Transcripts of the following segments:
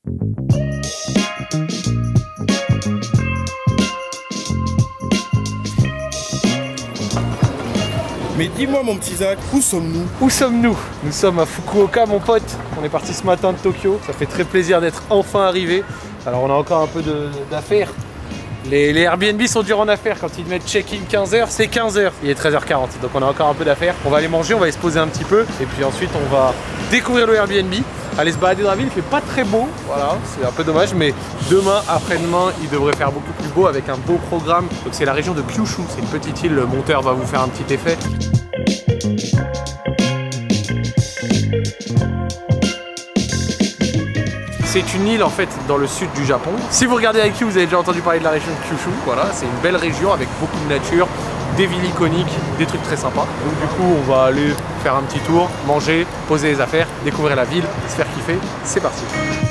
Mais dis-moi mon petit Zach, où sommes-nous? Où sommes-nous? Nous sommes à Fukuoka mon pote. On est parti ce matin de Tokyo. Ça fait très plaisir d'être enfin arrivé. Alors on a encore un peu d'affaires. Les Airbnb sont durs en affaires. Quand ils mettent check-in 15h, c'est 15h. Il est 13h40, donc on a encore un peu d'affaires. On va aller manger, on va aller se poser un petit peu. Et puis ensuite on va découvrir le Airbnb. Aller se balader dans la ville, il fait pas très beau. Voilà, c'est un peu dommage. Mais demain, après-demain, il devrait faire beaucoup plus beau avec un beau programme. Donc c'est la région de Kyushu. C'est une petite île, le monteur va vous faire un petit effet. C'est une île en fait dans le sud du Japon. Si vous regardez IQ, vous avez déjà entendu parler de la région de Kyushu. Voilà, c'est une belle région avec beaucoup de nature, des villes iconiques, des trucs très sympas. Donc du coup, on va aller faire un petit tour, manger, poser les affaires, découvrir la ville, se faire kiffer. C'est parti.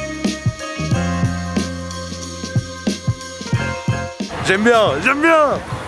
J'aime bien, j'aime bien.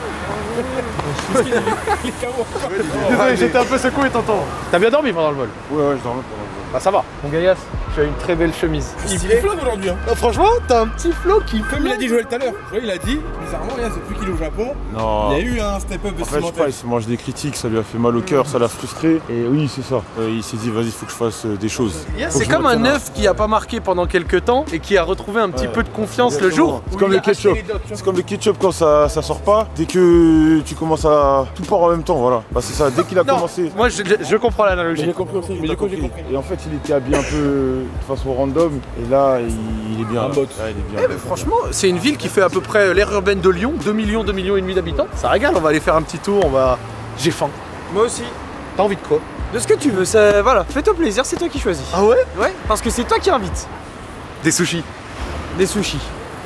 Désolé, j'étais un peu secoué, tonton. T'as bien dormi pendant le vol? Ouais, je dormais pendant le vol. Bah ça va. Mon gaillasse, tu as une très belle chemise. Il flotte aujourd'hui hein. Franchement, t'as un petit flow qui... Comme il a dit Joël tout à l'heure. Joël il a dit, bizarrement, rien, c'est depuis qu'il est au Japon. Non. Il y a eu un step-up En fait, je sais pas, il se mange des critiques, ça lui a fait mal au cœur, ça l'a frustré. Et oui, c'est ça. Il s'est dit, vas-y, il faut que je fasse des choses. C'est comme un œuf qui a pas marqué pendant quelques temps et qui a retrouvé un petit peu de confiance le jour. C'est comme le ketchup. C'est comme le ketchup quand ça sort pas. Dès que tu commences à tout part en même temps, voilà. Bah, c'est ça, dès qu'il a commencé. Moi, je comprends l'analogie. J'ai compris aussi, mais du coup, j'ai compris. Et en fait, il était habillé un peu de façon random. Et là, il est bien. Un bot. Ouais, il est bien. Franchement, c'est une ville qui fait à peu près l'aire urbaine de Lyon, 2 millions et demi d'habitants. Ça régale, on va aller faire un petit tour, J'ai faim. Moi aussi. T'as envie de quoi? De ce que tu veux, ça, voilà, fais-toi plaisir, c'est toi qui choisis. Ah ouais? Ouais, parce que c'est toi qui invites. Des sushis. Des sushis.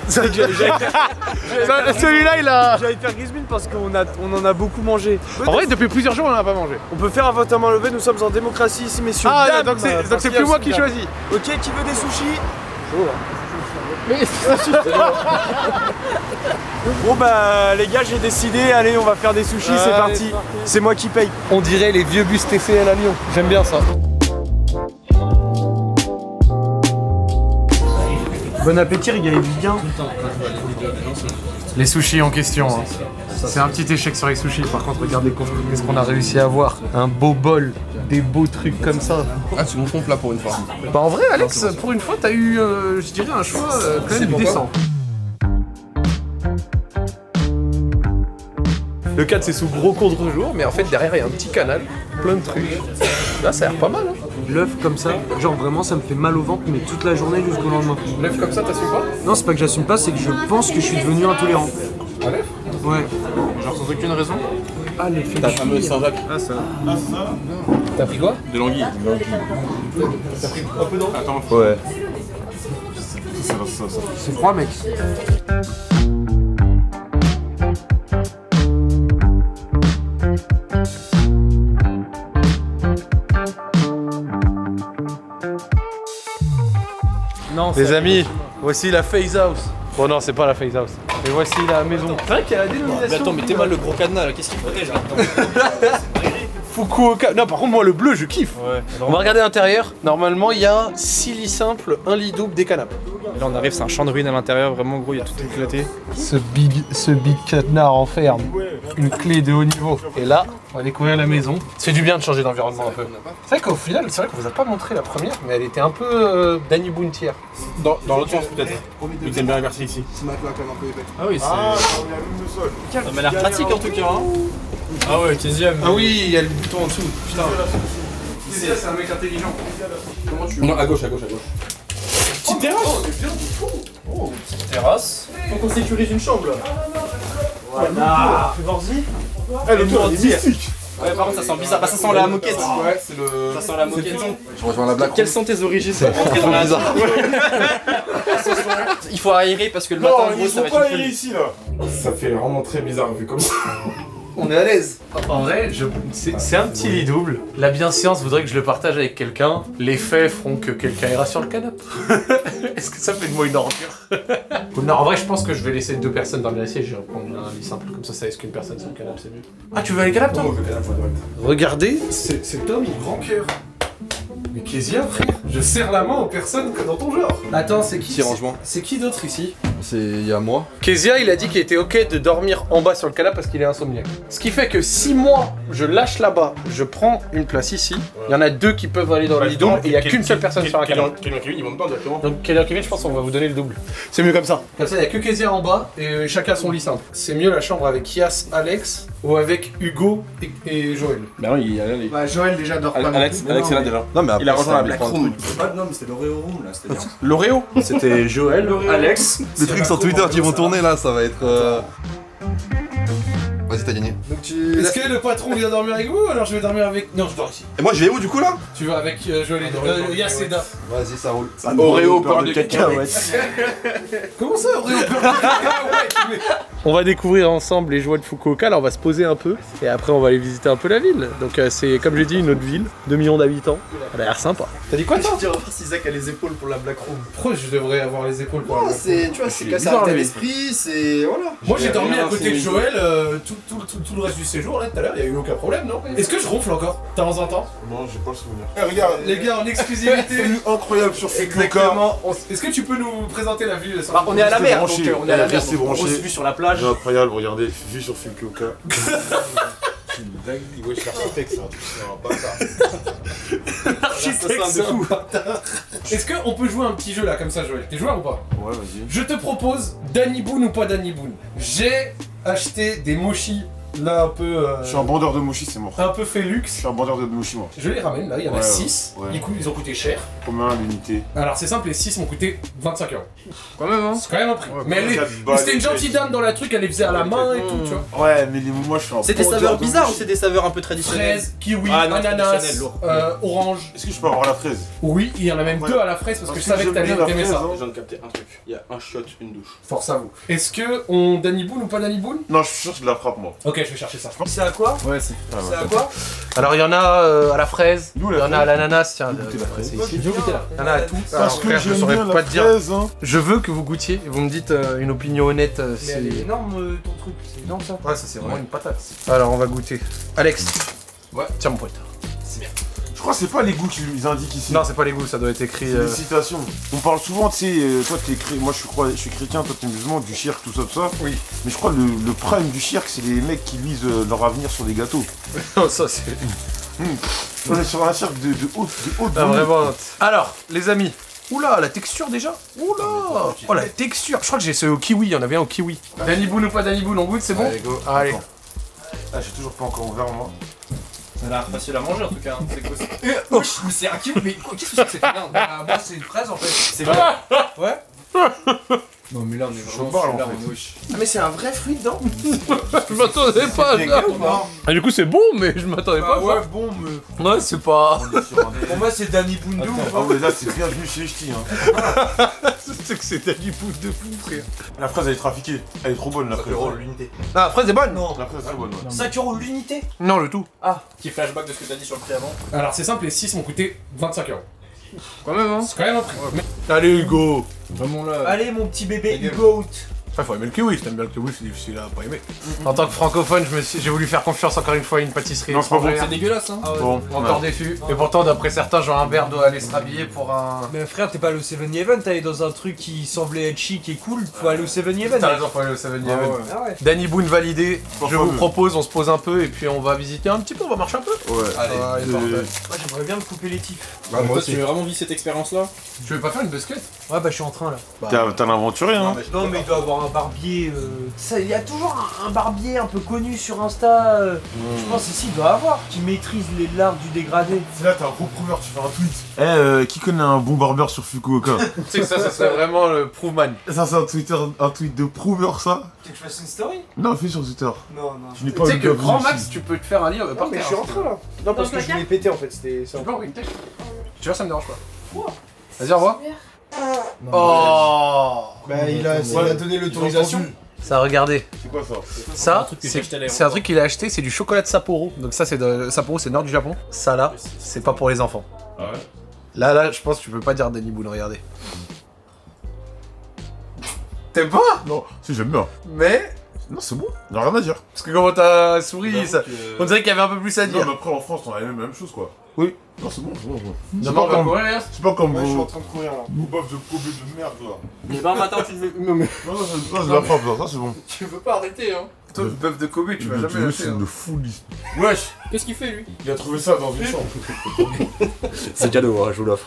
Celui-là, il a... J'allais te faire Grisbin parce qu'on en a beaucoup mangé. En vrai, depuis plusieurs jours, on en a pas mangé. On peut faire un vote à main levée, nous sommes en démocratie ici, messieurs. Ah, Dame, donc c'est plus moi qui choisis. Ok, qui veut des sushis? Mais Bon bah les gars, j'ai décidé, allez, on va faire des sushis, c'est parti. C'est moi qui paye. on dirait les vieux bus TCL à Lyon. J'aime bien ça. Bon appétit, régalez bien. Les sushis en question. Hein. C'est un petit échec sur les sushis. Par contre, regardez qu'est-ce qu'on a réussi à avoir. Un beau bol, des beaux trucs comme ça. Ah, tu gonfles là pour une fois. Bah en vrai, Alex, pour une fois, t'as eu, je dirais, un choix quand même décent. Le cadre, c'est sous gros contre-jour, mais en fait, derrière, il y a un petit canal, plein de trucs. Là, ça a l'air pas mal. Hein. L'œuf comme ça, genre vraiment ça me fait mal au ventre, mais toute la journée jusqu'au lendemain. L'œuf comme ça, t'assumes pas? Non, c'est pas que j'assume pas, c'est que je pense que je suis devenu intolérant. Un œuf? Ouais. Genre sans aucune raison? Ah, les faits Ta fameuse Saint-Jacques. Ah, ça. T'as pris quoi? De l'anguille. T'as pris un peu d'eau? Attends, Ouais. C'est froid, mec. Non, les amis, voici la Phase House. Bon non, c'est pas la Phase House. Et voici la maison. C'est vrai qu'il y a la dénomination. Mais attends, mais t'es mal le gros cadenas là, qu'est-ce qu'il protège là? Fukuoka. Non, par contre, moi, le bleu, je kiffe. Ouais. On va regarder l'intérieur. Normalement, il y a 6 lits simples, un lit double, des canapes. Là, on arrive, c'est un champ de ruines à l'intérieur, vraiment gros, il y a tout éclaté. Ce big cadenas renferme une clé de haut niveau. Et là, on va découvrir la maison. Ça fait du bien de changer d'environnement un peu. C'est vrai qu'au final, c'est vrai qu'on vous a pas montré la première, mais elle était un peu Danny Bountière. Dans l'autre sens peut-être. Vu que t'aimes bien inverser ici. Ah oui, c'est. Ça m'a l'air pratique en tout cas. Hein. Ah ouais, 15ème. Ah oui, il y a le bouton en dessous. Putain. C'est un mec intelligent. Comment tu... Non, à gauche. Petite terrasse. Oh, c'est bien du tout. Oh, petite terrasse. Faut qu'on sécurise une chambre là. Voilà. Fais voir-y. Le tour est mystique. Ouais, par contre, ça sent bizarre. Bah, ça sent la moquette. Ouais, c'est le... Ça sent la moquette. Je rejoins la blague. Quelles sont tes origines pour rentrer dans la bizarre. Il faut aérer parce que le matin, en gros, ça va être une folie. ici là. Ça fait vraiment très bizarre vu comme ça. On est à l'aise. En vrai, c'est un petit lit double. La bienséance voudrait que je le partage avec quelqu'un. Les faits feront que quelqu'un ira sur le canapé. Est-ce que ça fait de moi une ordure? Non, en vrai, je pense que je vais laisser 2 personnes dans le siège. Je vais prendre un lit simple. Comme ça laisse qu'une personne sur le canapé, c'est mieux. Ah, tu veux aller canapé, toi? Regardez, cet homme, il grand cœur. Mais Kezia, frère, je serre la main aux personnes que dans ton genre. Attends, c'est qui? Petit rangement. C'est qui d'autre ici? Il y a moi. Kezia, il a dit qu'il était ok de dormir en bas sur le canapé parce qu'il est insomniaque. Ce qui fait que si moi, je lâche là-bas, je prends une place ici, il y en a 2 qui peuvent aller dans le lit double et il y a qu'une seule personne sur un canapé. Kevin, ils vont dedans directement. Donc Kevin, je pense qu'on va vous donner le double. C'est mieux comme ça. Comme ça, il n'y a que Kezia en bas et chacun son lit simple. C'est mieux la chambre avec Yas, Alex ou avec Hugo et Joël. Bah non, il y a les. Bah Joël déjà dort pas. Alex est là déjà. Non, mais après, Il a rejoint la Black Non Room. mais c'était l'Oreo Room là, c'était bien. L'Oreo. C'était Joël, Alex. Les trucs sur Twitter qui vont tourner là, ça va être. Vas-y, t'as gagné. Donc tu... Est-ce que le patron vient dormir avec vous ou alors je vais dormir avec... Non, je dors ici. Et moi, je vais où du coup là? Tu vas avec Joël et Yas et Daf. Vas-y, ça roule. Oreo, beurre de cacahuètes. Comment ça, Oreo On va découvrir ensemble les joies de Fukuoka, là on va se poser un peu et après on va aller visiter un peu la ville. Donc c'est comme j'ai dit une autre ville, 2 millions d'habitants. Elle a l'air sympa. T'as dit quoi toi? Tu vas voir si Zach a les épaules pour la Black Room. Pourquoi je devrais avoir les épaules pour Non, la c'est, tu vois, c'est cassé bizarre, à lui. l'esprit, c'est... Voilà. Moi j'ai dormi à rien, côté de c'est- Joël tout le reste du séjour là tout à l'heure, il y a eu aucun problème non? Est-ce que je ronfle encore de temps en temps? Non, j'ai pas le souvenir. Eh, regarde, Les gars en exclusivité. incroyable sur Fukuoka. Exactement. Est-ce que tu peux nous présenter la vue Bah, on est à la mer, donc branché. on est à la mer. Restez donc, branché. grosse vue sur la plage. C'est incroyable, regardez, vue sur Fukuoka. C'est une dinguerie. Wesh, l'architecte, c'est un truc, Architecte, c'est un bâtard. Est-ce qu'on peut jouer un petit jeu là comme ça Joël? T'es joueur ou pas? Ouais, vas-y. Je te propose Danny Boone ou pas Danny Boone. J'ai acheté des mochis là un peu... Je suis un bandeur de mochi, c'est mort. un peu Je Félux. suis un bandeur de mochi, moi. Je les ramène là, il y en a Ouais, 6. ouais. Ils ont coûté cher. Combien l'unité? Alors c'est simple, les 6 m'ont coûté 25 €. Quand même, hein. C'est quand même un prix. Mais elle est... 4 balles, c'était une gentille dame dans la truc, elle les faisait à la main et tout, tu vois. Ouais, mais moi je suis un C'est des bandeur saveurs de bizarres ou mochi. c'est des saveurs un peu traditionnelles? Fraise, kiwi, Ah non, ananas, traditionnel, lourd. orange. Est-ce que je peux avoir la fraise? Oui, il y en a même Ouais. 2 à la fraise parce que je Parce savais que j'aime bien t'allais la aimer fraise, ça. hein. Je viens de capter un truc. Il y a un shot, une douche. Force à vous. Est-ce que on Danny Boone ou pas Danny Boone? Non, je suis sûr que je la frappe, moi. Ok, je vais chercher ça. C'est à quoi? Ouais, c'est. C'est à quoi? Alors il y en a à la fraise, Nous, il y la en a à l'ananas, tiens, Goûtez la fraise. c'est ici. Je vais goûter là. Il y en a à tout. Parce Alors, que frère, je j'aime saurais bien pas la te dire. fraise, hein. Je veux que vous goûtiez et vous me dites une opinion honnête. Mais elle est énorme ton truc, c'est énorme ça. Ouais, ça c'est vraiment une patate. Alors on va goûter. Alex. Ouais. Tiens mon pote. Je crois que c'est pas les goûts qu'ils indiquent ici. Non, c'est pas les goûts, ça doit être écrit. C'est des citations. On parle souvent, tu sais, toi moi je suis chrétien, toi t'es musulman, du shirk, tout ça. Oui. Mais je crois que le prime du shirk, c'est les mecs qui lisent leur avenir sur des gâteaux. Non, ça c'est. On est sur un shirk de haute Ah, volée. vraiment. Alors, les amis. Oula, la texture déjà. Oula. Oh la texture. Je crois que j'ai ce au kiwi, il y en avait un au kiwi. Danny Boone ou pas Danny Boone, on goûte, c'est bon? Allez, go. Allez. Attends. Ah, j'ai toujours pas encore ouvert moi. Ça a l'air facile à manger en tout cas, c'est quoi ça? Mais c'est un kiwi, mais qu'est-ce que c'est que cette merde? Moi c'est une fraise en fait. C'est vrai? Ouais? Non mais là on est vraiment parle, sur la en fait. renouche. Ah mais c'est un vrai fruit dedans? Je m'attendais pas à ça. Ah, du coup, c'est bon, mais je m'attendais pas à ça. bon mais... Ouais, c'est pas. On est sur un Pour moi c'est Danny Boone Ah ouais, là c'est bienvenu chez Ch'ti, hein. C'est que c'est Danny Boone de fou, frère. La fraise elle est trafiquée. Elle est trop bonne la fraise. l'unité. Ah, fraise est bonne? Non. La fraise est très bonne, ouais. 5 € l'unité? Non, le tout. Petit flashback de ce que t'as dit sur le prix avant. Alors, c'est simple, les 6 m'ont coûté 25 €. Quand même, hein. C'est quand même un prix. Allez, Hugo. Vraiment là. Allez mon petit bébé Hugo. Après, faut aimer le kiwi. Si t'aimes bien le kiwi, c'est difficile à pas aimer. En tant que francophone, j'ai voulu faire confiance encore une fois à une pâtisserie Non, c'est pas bon, étrangère. C'est dégueulasse, hein. Bon, Encore déçu. Et pourtant, d'après certains, genre un verre doit aller se rhabiller pour un. Mais frère, t'es pas allé au 7-Eleven, t'es allé dans un truc qui semblait être chic et cool, faut aller au 7-Eleven. T'as raison, faut aller au 7-Eleven. Ah ouais. Danny Boone validé. Pas Je vous fameux. propose, on se pose un peu et puis on va visiter un petit peu, on va marcher un peu. Ouais. Allez. Allez, Et- parfait. Moi j'aimerais bien me couper les tifs. Bah, moi, tu veux vraiment vivre cette expérience-là? Tu veux pas faire une biscuit? Ouais bah je suis en train là. T'as l'inventuré, hein. Non mais il doit avoir un barbier. Ça, il y a toujours un barbier un peu connu sur Insta. Je pense ici il doit avoir. Qui maîtrise l'art du dégradé. C'est là, t'es un gros prouveur, tu fais un tweet. Qui connaît un bon barbeur sur Fukuoka? Tu sais que ça serait vraiment le Proofman. Ça, c'est un tweet de prouveur, ça? Tu veux que je fasse une story? Non, fais sur Twitter. Non. Tu n'es Tu pas sais le que bienvenu grand ici. max, tu peux te faire un lit par mais terre. je suis rentré là. Non parce que je voulais péter en fait, c'était ça. Tu peux envoyer une tête? Tu vois, ça me dérange pas. Vas-y, au revoir. Oh. Bah il a donné l'autorisation. Ça, regardez. C'est quoi ça? Ça, truc que j'ai acheté à c'est un truc qu'il a acheté, c'est du chocolat de Sapporo. Donc ça, c'est de Sapporo, c'est le nord du Japon. Ça là, c'est pas pour les enfants. Ah ouais? Là, je pense que tu peux pas dire Danny Boone, regardez. T'aimes pas? Non, si j'aime bien. Mais... Non, c'est bon, y'a rien à dire. Parce que comment t'as souri, ça... On dirait qu'il y avait un peu plus à Non, dire. mais après en France, on a la même chose quoi. Oui. Non, c'est bon, c'est bon. Non, on va courir, Léas. C'est pas comme Ouais, je suis en vos train de courir là. bofs de Kobe de merde là. Mais bah maintenant tu ne veux. Non mais. Non, c'est de la frappe là, ça c'est bon. Tu veux pas arrêter hein. Toi, le bœuf de Kobe, tu vas Le jamais c'est lâcher. une folie. Wesh, Qu'est-ce qu'il fait lui? il a trouvé ça dans une chambre. C'est cadeau, hein, je vous l'offre.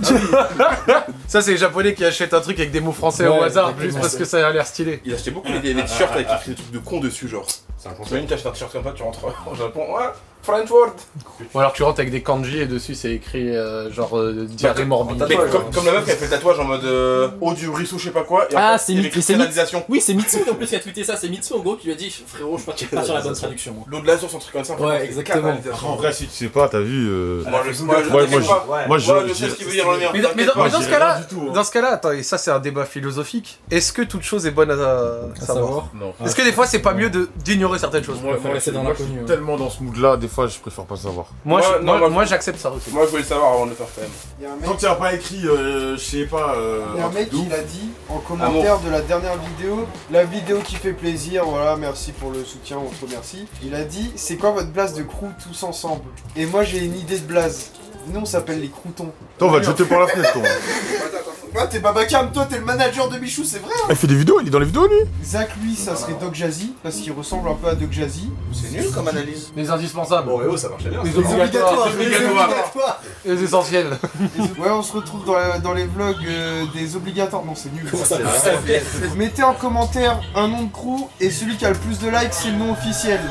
Ça, c'est les japonais qui achètent un truc avec des mots français au hasard, juste parce que ça a l'air stylé. Il achetait beaucoup des t-shirts avec écrit des trucs de con dessus, genre. C'est un conseil. Tu achètes un t-shirt comme ça, tu rentres au Japon. Ouais, French word. Ou alors tu rentres avec des kanji et dessus c'est écrit diarrhée morbide. Mais comme la meuf qui a fait le tatouage en mode eau du ruisseau, je sais pas quoi. Et Ah, après, c'est il y avait Mitsu, écrit c'est canalisation. Oui, c'est Mitsu en plus qui a tweeté ça. C'est Mitsu en gros qui lui a dit frérot, je crois que tu pas sur la bonne traduction. Moi. L'eau de la source, un truc comme ça. Ouais, exactement. En vrai, si tu sais pas, t'as vu. Moi, je sais ce qu'il veut dire dans le mien. Mais dans ce cas-là, du tout, hein. dans ce cas-là, attends, et ça c'est un débat philosophique. Est-ce que toute chose est bonne à savoir? Non. Est-ce que des fois c'est pas mieux d'ignorer certaines choses? Faut rester dans l'inconnu. Je suis tellement dans ce mood là, des fois je préfère pas savoir. Moi j'accepte ça aussi. Moi, je voulais le savoir avant de le faire quand même. Il y a un Tant mec, que tu as pas écrit, je sais pas. il y a un mec qui l'a dit en commentaire de la dernière vidéo. La vidéo qui fait plaisir, voilà, merci pour le soutien, on te remercie. Il a dit, c'est quoi votre blaze de crew tous ensemble? Et moi j'ai une idée de blaze. Nous on s'appelle les croutons. Toi, on va te jeter par la fenêtre, toi. Ah, t'es Babacam, toi t'es le manager de Michou, c'est vrai hein? Il fait des vidéos, il est dans les vidéos lui. Zach, lui, ça serait Doc Jazzy, parce qu'il ressemble un peu à Doc Jazzy. C'est nul comme analyse. Les indispensables. Bon, ça marchait bien. Les Les obligatoires. obligatoires. Les essentiels. Ouais, on se retrouve dans les vlogs des obligatoires. Non, c'est nul. Mettez en commentaire un nom de crew et celui qui a le plus de likes, c'est le nom officiel.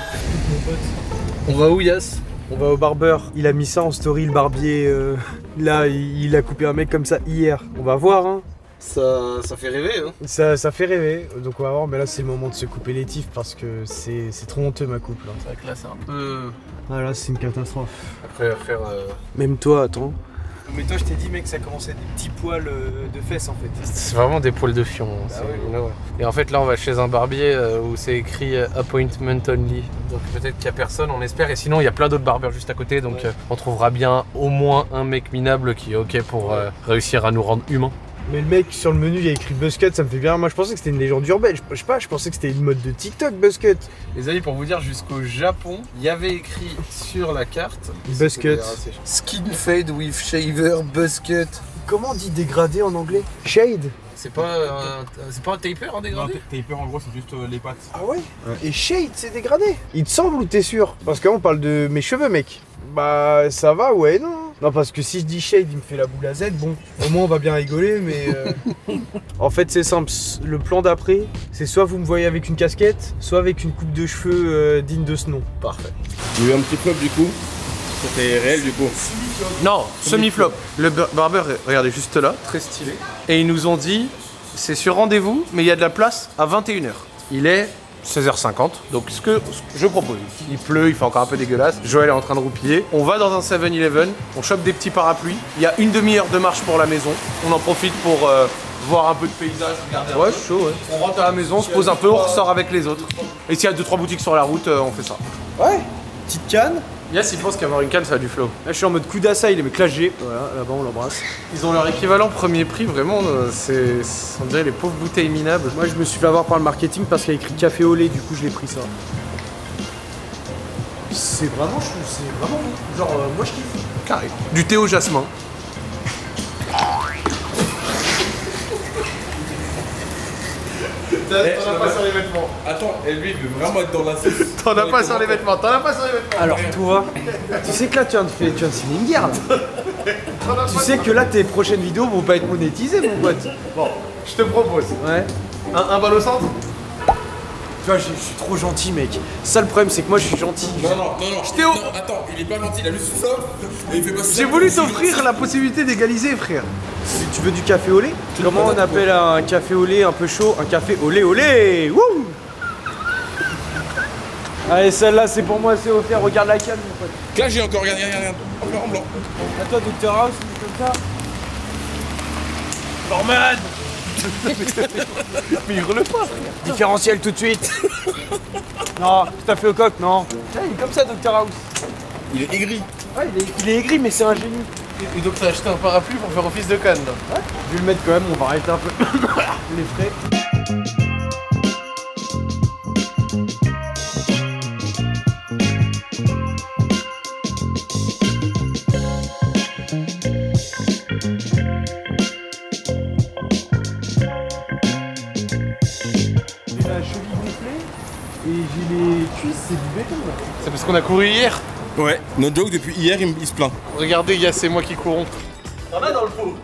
On va où, Yas? On va au barbeur. Il a mis ça en story, le barbier. Là, il a coupé un mec comme ça hier. On va voir, hein. Ça fait rêver, hein. Ça fait rêver. Donc on va voir, mais là c'est le moment de se couper les tifs parce que c'est trop honteux ma coupe là. C'est vrai que là c'est un peu... Ah là c'est une catastrophe. Après frère... Même toi, attends. Mais toi je t'ai dit mec, ça commençait des petits poils de fesses en fait. C'est vraiment des poils de fion. Et en fait là on va chez un barbier où c'est écrit appointment only. Donc peut-être qu'il y a personne, on espère. Et sinon il y a plein d'autres barbeurs juste à côté. Donc on trouvera bien au moins un mec minable qui est ok pour réussir à nous rendre humains. Mais le mec sur le menu il a écrit Buzzcut, ça me fait bien. Moi je pensais que c'était une légende urbaine. Je sais pas, je pensais que c'était une mode de TikTok Buzzcut. Les amis, pour vous dire, jusqu'au Japon, il y avait écrit sur la carte Buzzcut. Skin fade with shaver Buzzcut. Comment on dit dégradé en anglais? Shade. C'est pas un taper en dégradé? Taper en gros, c'est juste les pattes. Ah ouais, Et shade c'est dégradé. Il te semble ou t'es sûr? Parce qu'on parle de mes cheveux mec. Bah ça va, ouais, non. Non parce que si je dis shade il me fait la boule à Z, bon, au moins on va bien rigoler mais... En fait c'est simple, le plan d'après, c'est soit vous me voyez avec une casquette, soit avec une coupe de cheveux digne de ce nom. Parfait. Il y a eu un petit flop du coup. C'était réel du coup. Non, semi-flop. Le barbeur, regardez juste là, très stylé. Et ils nous ont dit, c'est sur rendez-vous, mais il y a de la place à 21h. Il est 16h50, donc ce que je propose. Il pleut, il fait encore un peu dégueulasse. Joël est en train de roupiller. On va dans un 7-Eleven, on chope des petits parapluies. Il y a une demi-heure de marche pour la maison. On en profite pour voir un peu de paysage, regarder un peu. Chaud, ouais. On rentre à la maison, on se pose un peu, on ressort avec les autres. Et s'il y a 2-3 boutiques sur la route, on fait ça. Ouais, petite canne. Yes, il pense qu'avoir une canne, ça a du flow. Là je suis en mode coup d'assa, il est mec là j'ai. Voilà, là-bas on l'embrasse. Ils ont leur équivalent premier prix, vraiment, on dirait les pauvres bouteilles minables. Moi je me suis fait avoir par le marketing parce qu'il y a écrit café au lait, du coup je l'ai pris ça. C'est vraiment, je trouve, c'est vraiment bon. Genre, moi je kiffe. Carré. Du thé au jasmin. T'en as pas sur les vêtements. Attends, et lui, il veut vraiment être dans la sauce. T'en as pas sur les vêtements, t'en as pas sur les vêtements. Alors toi, tu sais que là tu viens de signer une guerre là. Tu sais que là tes prochaines vidéos vont pas être monétisées mon pote. Bon, je te propose. Ouais. Un bal au centre. Tu vois, je suis trop gentil mec. Ça le problème c'est que moi je suis gentil. Non, Théo. non, attends, il est pas gentil, il a juste ça. Et il fait passer. J'ai voulu t'offrir la possibilité d'égaliser, frère. Tu veux du café au lait? Comment on appelle un café au lait un peu chaud? Un café au lait au lait. Wouh! Allez, celle-là c'est pour moi, c'est offert. Regarde la canne mon pote. Là, j'ai encore, regarde. En blanc. À toi Dr House, c'est comme ça. Norman. Mais hurle pas. Différentiel tout de suite. Non, tout à fait au coq, non. Tiens, il est comme ça Dr House. Il est aigri. Ouais, il est aigri mais c'est un génie. Et donc t'as acheté un parapluie pour faire office de canne là. Ouais. Je vais le mettre quand même, on va arrêter un peu les frais. et j'ai les cuisses, c'est du béton là. C'est parce qu'on a couru hier. Ouais, no joke, depuis hier, il se plaint. Regardez, Yas, c'est moi qui courons. T'en as dans le pot.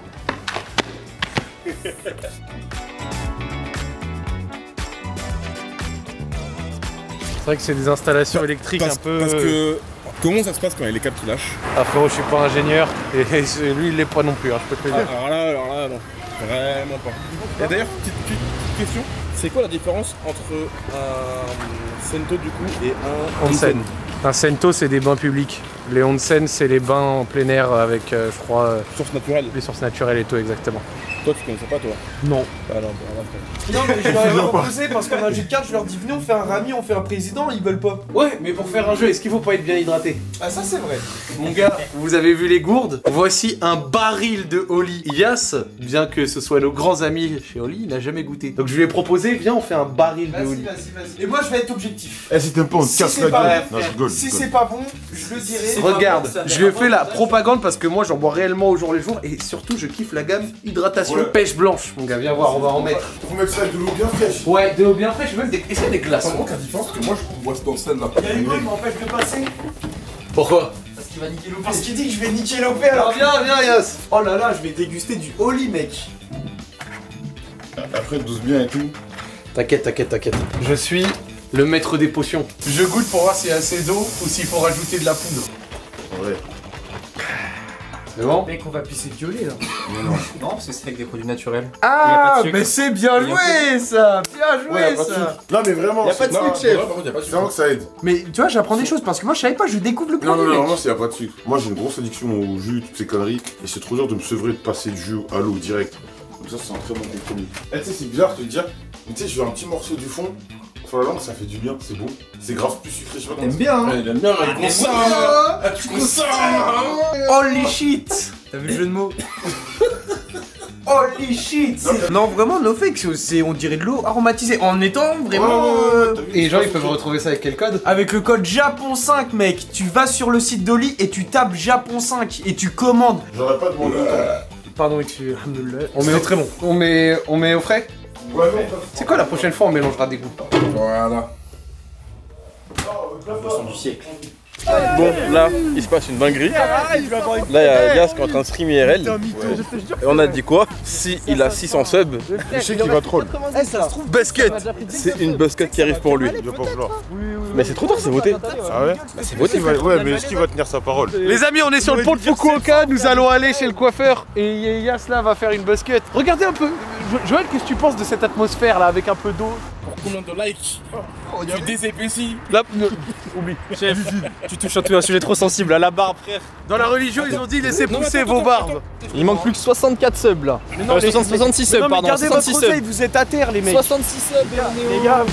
C'est vrai que c'est des installations électriques un peu... Parce que... Comment ça se passe quand il y a les câbles qui lâchent? Ah frérot, je suis pas ingénieur et lui il l'est pas non plus, hein, je peux te le dire. Alors là, non. Vraiment pas. Et d'ailleurs, petite question. C'est quoi la différence entre un Sento du coup et un Onsen. Un Sento, c'est des bains publics. Les onsen, c'est les bains en plein air avec, je crois, source naturelle? les sources naturelles et tout, exactement. Toi, tu connaissais pas, toi? Non. Ah non, Non, mais je leur ai proposé parce qu'on a un jeu de cartes, je leur dis venez, on fait un Rami, on fait un président, ils veulent pas. Ouais, mais pour faire un jeu, est-ce qu'il faut pas être bien hydraté? Ah, ça c'est vrai. Mon gars, vous avez vu les gourdes? Voici un baril de Oli. Yas, bien que ce soit nos grands amis chez Oli, il n'a jamais goûté. Donc je lui ai proposé, viens, on fait un baril de Oli. Vas-y. Et moi je vais être objectif. Eh, si t'aimes pas, on te Si casse c'est la pas gueule. bon, Non, je rigole. Si c'est pas bon, je le dirai. Regarde, je lui ai fait la propagande parce que moi j'en bois réellement au jour le jour et surtout je kiffe la gamme hydratation pêche blanche. Mon gars, viens voir, on va en mettre. Faut mettre ça avec de l'eau bien fraîche. Ouais, de l'eau bien fraîche, même des, des glaces. Par contre, la différence, c'est que moi, je bois dans scène là. Il y a Hugo, il m'empêche de passer. Pourquoi? Parce qu'il va niquer l'OP. Parce qu'il dit que je vais niquer l'OP alors. viens Yas. Oh là là, je vais déguster du Oli, mec. Après, douce bien et tout. T'inquiète. Je suis le maître des potions. Je goûte pour voir s'il y a assez d'eau ou s'il faut rajouter de la poudre. Ouais. C'est bon? Mec, on va pisser du Oli là. Non, parce que c'est avec des produits naturels. Ah, sucre. mais c'est bien joué ça. Bien joué ça. Non, mais vraiment. Y a pas de non, sucre, chef. non, par contre, y a pas de sucre. C'est vraiment que ça aide. Mais tu vois, j'apprends des choses parce que moi je savais pas, je découvre le Non, produit. non, mec. vraiment, il y a pas de sucre. Moi, j'ai une grosse addiction au jus, toutes ces conneries. Et c'est trop dur de me sevrer de passer du jus à l'eau direct. Donc, ça, c'est un très bon compromis. Eh, tu sais, c'est bizarre de te dire. Mais tu sais, je veux un petit morceau du fond. Sur la langue, ça fait du bien, c'est bon. C'est grave plus sucré, je sais pas comment. T'aimes bien, hein. Ouais, il aime bien, il consent. Ah, Tu consens. Holy shit. T'as vu le jeu de mots? Holy shit. Non, vraiment, no fake, on dirait de l'eau aromatisée en étant vraiment. Et les gens ils peuvent retrouver ça avec quel code? Avec le code Japon 5, mec, tu vas sur le site d'Oli et tu tapes Japon 5 et tu commandes. J'aurais pas demandé. Pardon, excusez. C'est très bon. On met au frais? Ouais, non, C'est quoi la prochaine fois on mélangera des goûts? Voilà. Boisson du siècle. Bon, là, il se passe une dinguerie. Là, il y a Yas qui est en train de stream IRL. Et on a dit quoi? Si il a 600 subs, je sais qu'il va troll. basket, c'est une basket qui arrive pour lui. Il va pas vouloir. Mais c'est trop tard, c'est voté. Ah ouais? C'est voté. Ouais, mais est-ce qu'il va tenir sa parole? Les amis, on est sur le pont de Fukuoka, nous allons aller chez le coiffeur et Yas là va faire une basket. Regardez un peu, Joël, qu'est-ce que tu penses de cette atmosphère là avec un peu d'eau? Combien de likes? Tu désépaissis. Là, Oublie. Chef, tu touches à un sujet trop sensible, à la barbe, frère. dans la religion, ils ont dit laissez pousser vos barbes. Il manque plus que 64 subs là. 66 subs, pardon. Gardez 66 votre oseille, subs. vous êtes à terre, les mecs. 66 subs, Les gars.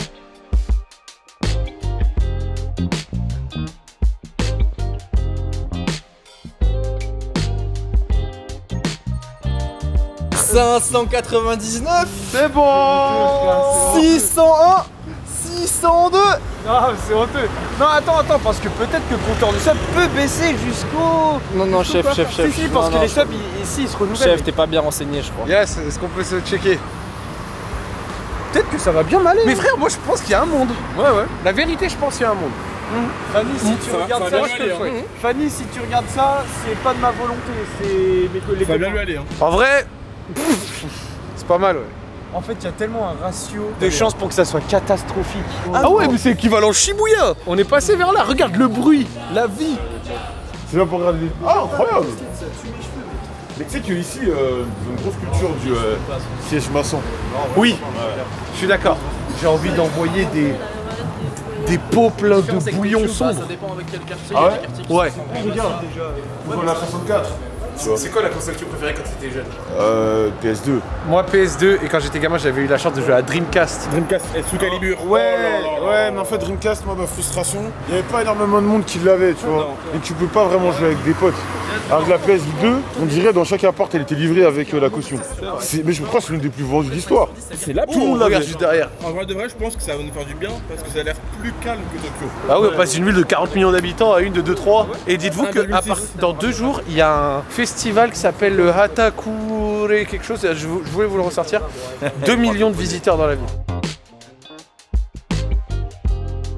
– 599. C'est bon. 601. 602. Non, c'est honteux. Non, attends, parce que peut-être que le compteur de sub peut baisser jusqu'au. Non, chef. Si, parce que les subs ici ils se renouvellent. Chef, t'es pas bien renseigné, je crois. Yes, est-ce qu'on peut se checker? Peut-être que ça va bien m'aller. Mais frère, moi je pense qu'il y a un monde. Ouais. La vérité, je pense qu'il y a un monde. Fanny, si tu regardes ça, Fanny, si tu regardes ça, c'est pas de ma volonté, c'est mes collègues. Ça va bien lui aller. Hein. En vrai, c'est pas mal, ouais. En fait, il y a tellement un ratio de chances pour que ça soit catastrophique. Ah ouais, mais c'est équivalent Shibuya. On est passé vers là, regarde le bruit, la vie. C'est là pour regarder les. Ah, incroyable! Mais tu sais qu'ici, ils ont une grosse culture du siège maçon. Oui, je suis d'accord. J'ai envie d'envoyer des pots pleins de bouillon sombre. Ça dépend avec quel quartier. Ah ouais? Ouais. Regarde, on a 64. C'est quoi la console que tu préférais quand t'étais jeune? PS2. Moi PS2 et quand j'étais gamin j'avais eu la chance de jouer à Dreamcast. Dreamcast et sous Calibur. Ouais, mais en fait, Dreamcast, moi, ma frustration, il n'y avait pas énormément de monde qui l'avait, tu vois. Et tu peux pas vraiment jouer avec des potes. Alors que la PS2, on dirait dans chaque appart, elle était livrée avec la caution. Mais je crois que c'est l'une des plus vendues d'histoire. C'est là Tout le monde la regarde juste derrière. En vrai de vrai, je pense que ça va nous faire du bien parce que ça a l'air plus calme que Tokyo. Ah oui, on passe d'une ville de 40 millions d'habitants à une de 2-3. Et dites-vous que 1,6. dans 2 jours, il y a un festival qui s'appelle le Hatakure quelque chose, je voulais vous le ressortir. 2 millions de visiteurs dans la ville.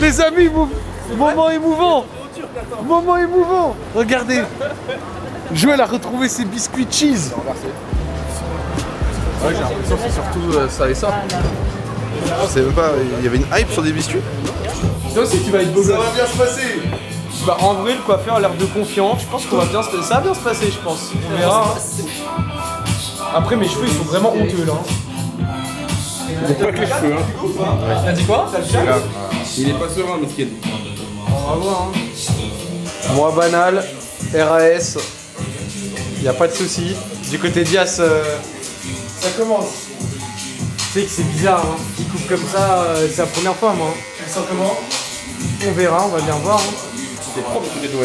Les amis, moment émouvant. Moment émouvant. Regardez. Joël a retrouvé ses biscuits cheese. Ouais, j'ai l'impression que c'est surtout ça et ça. Je sais même pas, il y avait une hype sur des biscuits. Toi aussi tu vas être beau Ça gosse. va bien se passer. Bah en vrai le coiffeur a l'air de confiant, je pense qu'on va bien se passer. Ça va bien se passer je pense. On verra. Après mes cheveux ils sont vraiment honteux là. Ils ont pas que les cheveux, hein. T'as dit quoi? T'as le chien? Il est pas serein, Miskin. On va voir hein. Moi banal, RAS. Y a pas de souci. Du côté d'Ias, Ça commence. Tu sais que c'est bizarre hein. Il coupe comme ça, c'est la première fois moi. Tu le sens comment? On verra, on va bien voir. Hein. C'est propre du côté de Noël.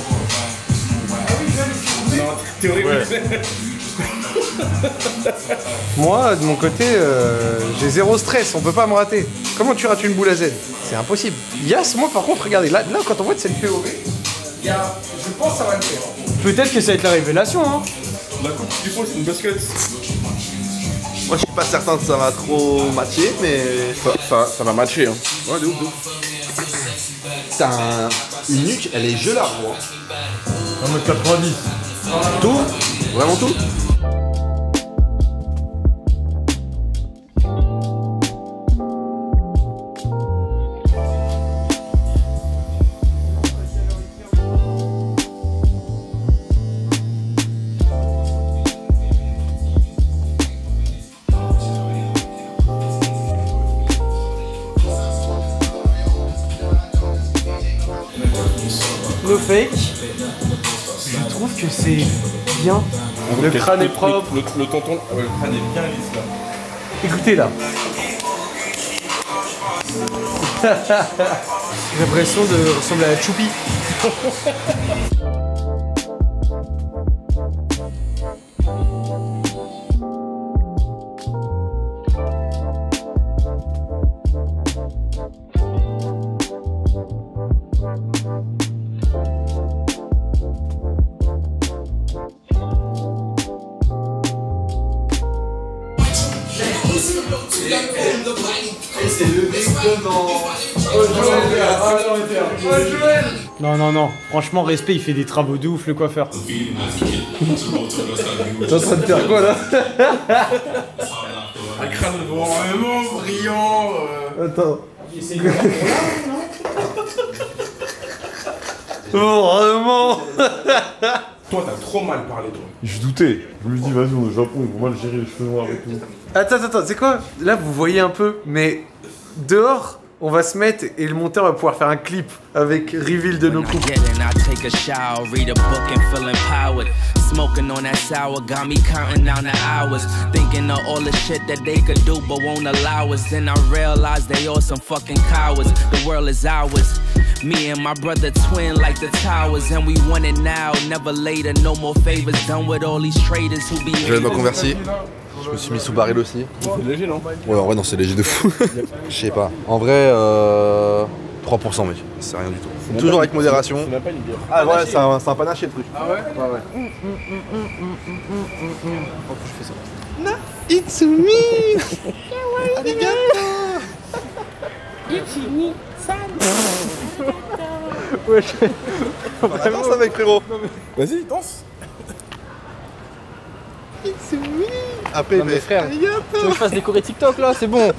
Non, t'es horrible. moi de mon côté, j'ai zéro stress, on peut pas me rater. Comment tu rates une boule à Z? C'est impossible. Yas, moi par contre, regardez, là quand on voit de cette POV, je pense que ça va le faire. Peut-être que ça va être la révélation hein. La coupe du fond, c'est une basket. Moi je suis pas certain que ça va trop matcher, mais. Ça va matcher, hein. Ouais, de ouf, de ouf. T'as une nuque, elle est gelard, moi. 1m90. Tout? Vraiment tout? No fake. Je trouve que c'est bien. Le crâne est propre. Le tonton, ouais, le crâne est bien lisse là. Écoutez là. J'ai l'impression de ressembler à Choupi. Non, non, non. Franchement, respect, il fait des travaux de ouf, le coiffeur. T'es en train de faire quoi là? Un crâne vraiment brillant. Attends. Oh, vraiment. Toi, t'as trop mal parlé, toi. Je doutais. Je me dis, vas-y, on est au Japon, ils vont mal gérer les cheveux noirs et tout. Attends, c'est quoi? Là, vous voyez un peu, mais dehors, on va se mettre et le monteur va pouvoir faire un clip avec reveal de nos coupes. Smoking on that sour got me counting down the hours, thinking of all the shit that they could do but won't allow us. Then I realized they all some fucking cowards. The world is ours. Me and my brother twin like the towers, and we want it now, never later. No more favors done with all these traders who be. Je vais me convertir. Je me suis mis sous baril aussi. C'est léger, non? Ouais, en vrai, non, c'est léger de fou. Je sais pas. En vrai, 3%, mec. C'est rien du tout. Toujours avec modération. C'est même pas une bière. Ah, ouais, c'est un panaché le truc. Ah ouais? Ouais, ouais. It's me. Vraiment, ça avec frérot. Vas-y, danse. Après, Non mais frère, tu veux que je fasse décorer TikTok là? C'est bon.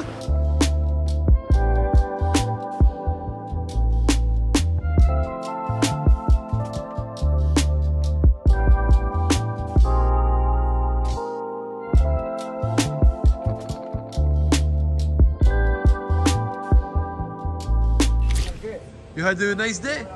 You had a nice day?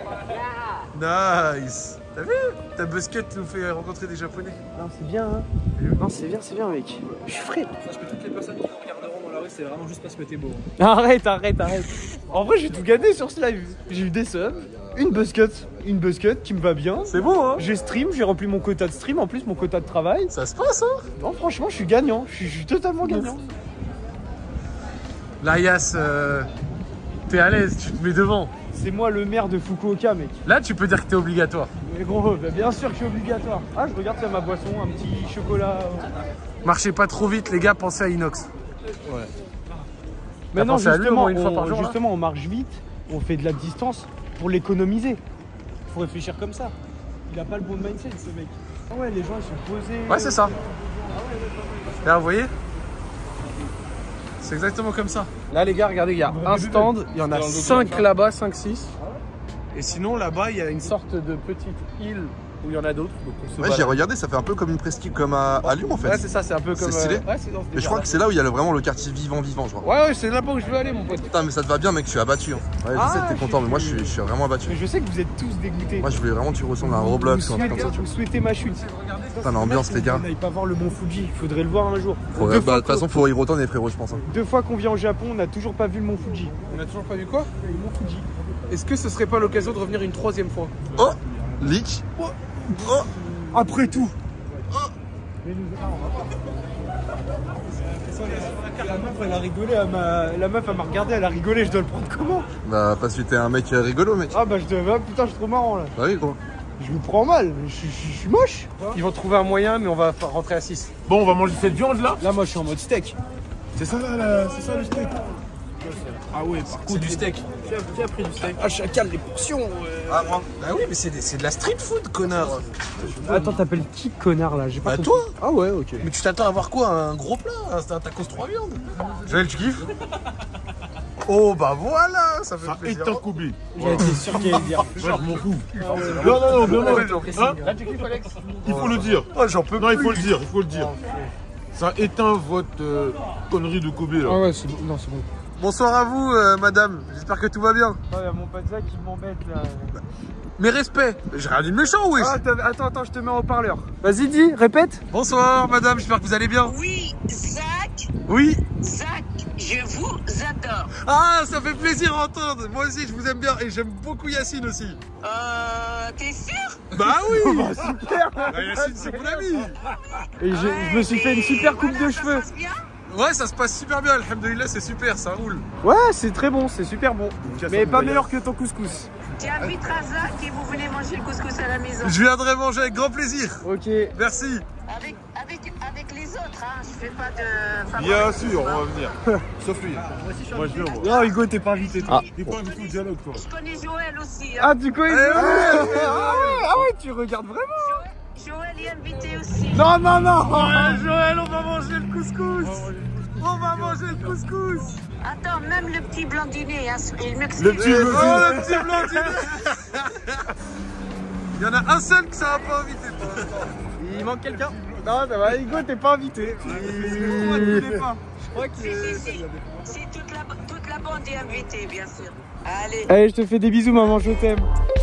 Nice. T'as vu? Ta busket nous fait rencontrer des Japonais. Non, c'est bien, hein. Non, c'est bien, mec. Je suis frais. Parce que toutes les personnes qui nous regarderont dans la rue, c'est vraiment juste parce que t'es beau. Arrête. En vrai, j'ai tout gagné sur ce live. J'ai eu des subs, une busket qui me va bien. C'est bon, hein? J'ai stream, j'ai rempli mon quota de stream, en plus mon quota de travail. Ça se passe, hein? Non, franchement, je suis gagnant. Je suis totalement gagnant. Là, Yas, t'es à l'aise, tu te mets devant. C'est moi le maire de Fukuoka, mec. Là, tu peux dire que t'es obligatoire. Mais gros, bah bien sûr que je suis obligatoire. Ah, je regarde ça, ma boisson, un petit chocolat. Marchez pas trop vite, les gars, pensez à Inox. Ouais. Mais non, pensé à lui au justement, moins une fois par jour, là justement, on marche vite, on fait de la distance pour l'économiser. Faut réfléchir comme ça. Il a pas le bon mindset, ce mec. Ah ouais, les gens ils sont posés. Ouais, c'est ça. Là, vous voyez? C'est exactement comme ça. Là, les gars, regardez, il y a un stand, il y en a 5 là-bas, 5, 6. Et sinon, là-bas, il y a une sorte de petite île où il y en a d'autres. Ouais, j'ai regardé, ça fait un peu comme une presqu'île comme à Lyon en fait. Ouais, c'est ça, c'est un peu comme. C'est stylé. Ouais, c'est dans ce Mais je crois que c'est là où il y a vraiment le quartier vivant, je crois. Ouais, c'est là-bas où je veux aller, mon pote. Putain, mais ça te va bien, mec, je suis abattu. Hein. Ouais, je sais que t'es content, mais moi je suis vraiment abattu. Mais je sais que vous êtes tous dégoûtés. Moi, je voulais vraiment que tu ressembles à un Roblox ou un truc comme ça, tu vois. Vous souhaitez ma chute. Putain, l'ambiance, les gars. On n'aille pas voir le mont Fuji, il faudrait le voir un jour. De toute façon, faut y retourner, frérot, je pense. Hein. 2 fois qu'on vient au Japon, on n'a toujours pas vu le mont Fuji. On a toujours pas vu quoi? Le mont Fuji. Est-ce que ce serait pas l'occasion de revenir une 3e fois? Oh, leak. Oh. Après tout. Oh. La meuf elle a rigolé, la meuf elle m'a regardé, elle a rigolé, je dois le prendre comment? Bah parce que t'es un mec rigolo, mec. Ah bah putain, je suis trop marrant là. Bah oui, gros. Je me prends mal, je suis moche. Ils vont trouver un moyen, mais on va rentrer à 6. Bon, on va manger cette viande là. Là moi je suis en mode steak. C'est ça c'est ça le steak. Ah ouais, par contre C'est du steak. Qui a pris du steak? Ah chacal, les portions. Ah moi. Bah oui, mais c'est de la street food, connard. Attends, t'appelles qui connard là? J'ai pas Bah compris. toi. Ah ouais, ok. Mais tu t'attends à voir quoi? Un gros plat? Un tacos 3 viandes? Joël, tu kiffes? Oh bah voilà, ça fait plaisir. Et un Kobe. J'étais sûr qu'il allait dire. Moi je m'en fous. Non, bien. Hein? Là, tu kiffes, Alex? Il faut le dire. Oh, j'en peux Non, plus. il faut le dire. Ça éteint votre connerie de Kobe là. Ah ouais, c'est bon. Non, c'est bon. Bonsoir à vous, madame. J'espère que tout va bien. Ah, y'a mon pote Zach qui m'embête là. Mes respects. J'ai rien dit de méchant, wesh. Ah, attends, je te mets en haut-parleur. Vas-y, dis, répète. Bonsoir, madame. J'espère que vous allez bien. Oui, Zach, Oui. Zach, je vous adore. Ah, ça fait plaisir à entendre. Moi aussi, je vous aime bien. Et j'aime beaucoup Yacine aussi. T'es sûr? Bah oui. Super. Bah, Yacine, c'est mon ami. Et je me suis fait une super coupe de cheveux. Ça se passe bien? Ouais, ça se passe super bien. Alhamdoulilah, c'est super. Ça roule. Ouais, c'est très bon, c'est super bon. Mais pas meilleur que ton couscous. Tu inviteras Zach et vous venez manger le couscous à la maison. Je viendrai manger avec grand plaisir. Ok. Merci. Avec les autres, hein. Je fais pas de... Bien sûr, on va venir. Sauf lui. Moi je viens moi. Non, Hugo, t'es pas invité. Toi. T'es pas invité au dialogue toi. Je connais Joël aussi. Hein. Ah, du coup, ouais. Ah ouais, tu regardes vraiment. Joël est invité aussi. Non. Ouais, Joël, on va manger le couscous. On va manger le couscous. Attends, même le petit blondinet, hein, il m'excuse. Le petit blondinet. Il y en a un seul que ça va pas inviter pour l'instant. Il manque quelqu'un. Non, ça va, Hugo, t'es pas invité. Je crois que... Si, toute la bande est invitée, bien sûr. Allez. Allez, je te fais des bisous, maman, je t'aime.